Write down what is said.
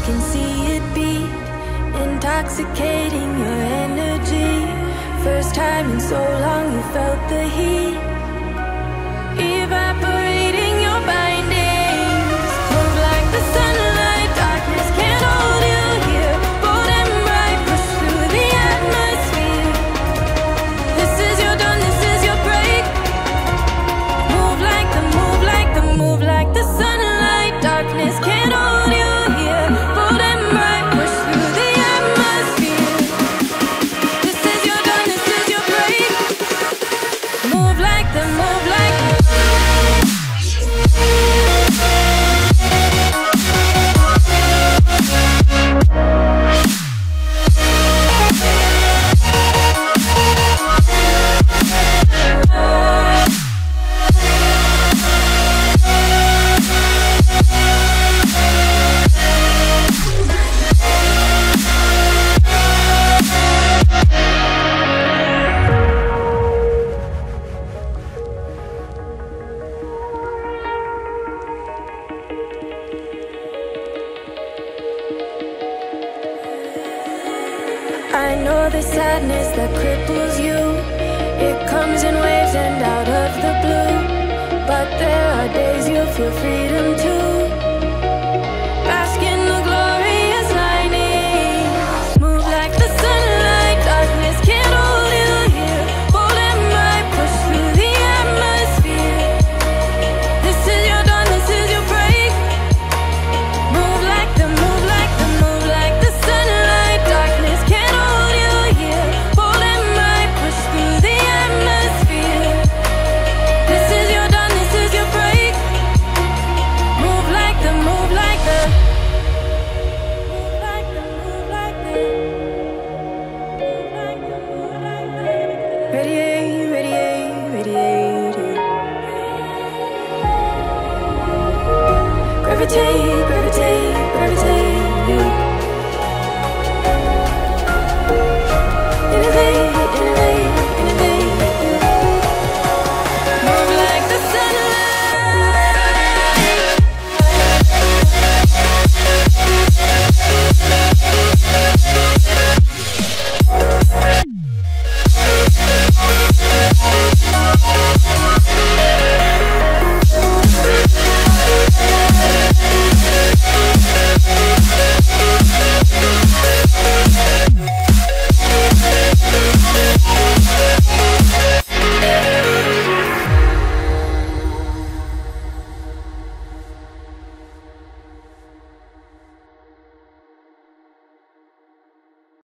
can see it beat, intoxicating your energy. First time in so long you felt the heat, evaporating your bindings. Move like the sunlight, darkness can't hold you here. Bold and bright, push through the atmosphere. This is your dawn, this is your break. Move like the, move like the, move like the sunlight, darkness can't hold you here. Bold and bright, push through the atmosphere. This is your dawn, this is your break. Move like the, move like the. I know the sadness that cripples you. It comes in waves and out of the blue. But there are days you feel freedom too. Bask in the glorious lightning. Move like the sunlight, darkness can't hold you here. Bold and bright, push through the atmosphere. This is your dawn, this is your break. Move like the, move like the, move like the sunlight, darkness can't hold you here. Bold and bright, push through the atmosphere. This is your dawn, this is your break. Move like the, move like the, move like the, move like the, move like the, move like the. Ready?